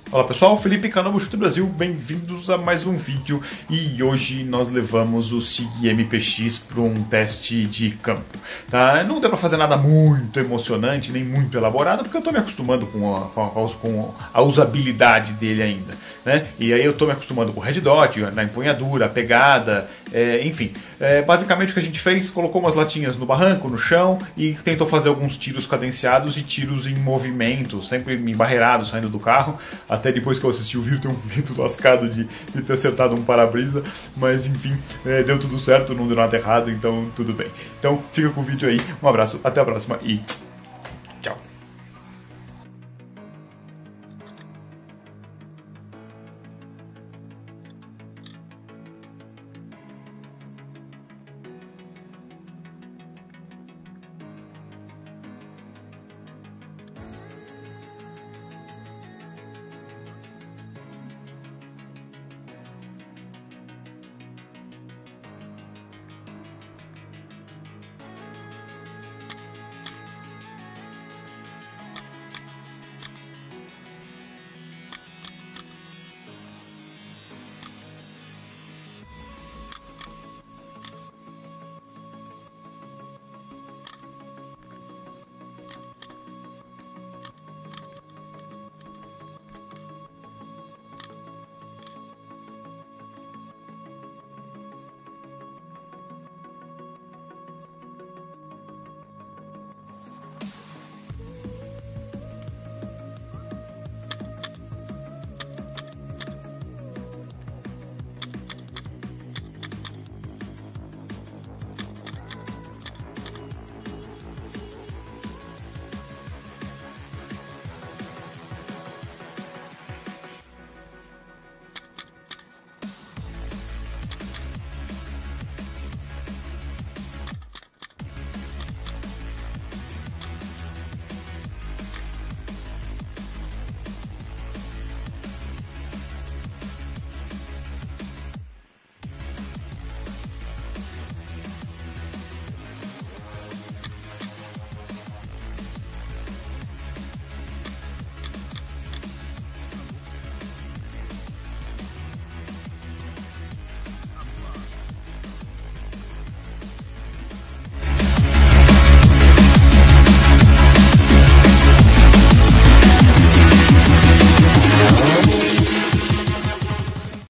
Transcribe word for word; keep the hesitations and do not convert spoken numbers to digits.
Olá pessoal, Felipe, canal Bushut Brasil, bem-vindos a mais um vídeo e hoje nós levamos o SIG M P X para um teste de campo. Tá? Não deu para fazer nada muito emocionante, nem muito elaborado, porque eu estou me acostumando com a, com a usabilidade dele ainda. Né? E aí eu estou me acostumando com o Red Dot, na empunhadura, a pegada, é, enfim. É, basicamente o que a gente fez, colocou umas latinhas no barranco, no chão e tentou fazer alguns tiros cadenciados e tiros em movimento, sempre embarreirado, saindo do carro. Até depois que eu assisti o vídeo, tenho um medo lascado de, de ter acertado um para-brisa, mas enfim, é, deu tudo certo, não deu nada errado, então tudo bem. Então fica com o vídeo aí, um abraço, até a próxima e